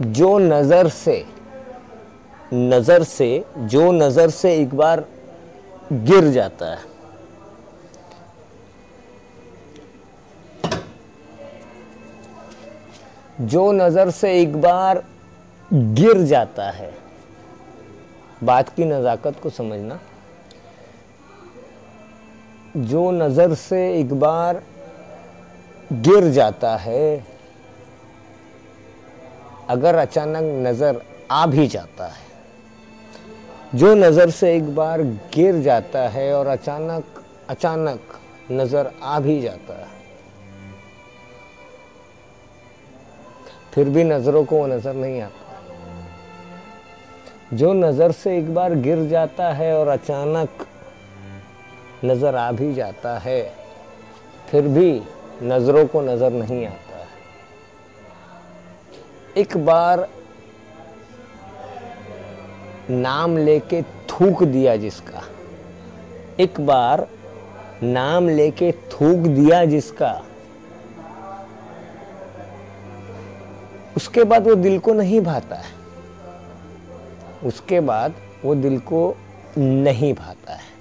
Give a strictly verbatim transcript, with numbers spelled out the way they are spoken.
जो नजर से नजर से जो नजर से एक बार गिर जाता है। जो नजर से एक बार गिर जाता है। बात की नजाकत को समझना। जो नजर से एक बार गिर जाता है, अगर अचानक नजर आ भी जाता है। जो नजर से एक बार गिर जाता है और अचानक अचानक नजर आ भी जाता है, फिर भी नजरों को वो नजर नहीं आता। जो नजर से एक बार गिर जाता है और अचानक नजर आ भी जाता है, फिर भी नजरों को नजर नहीं आता है। एक बार नाम लेके थूक दिया जिसका, एक बार नाम लेके थूक दिया जिसका, उसके बाद वो दिल को नहीं भाता है। उसके बाद वो दिल को नहीं भाता है।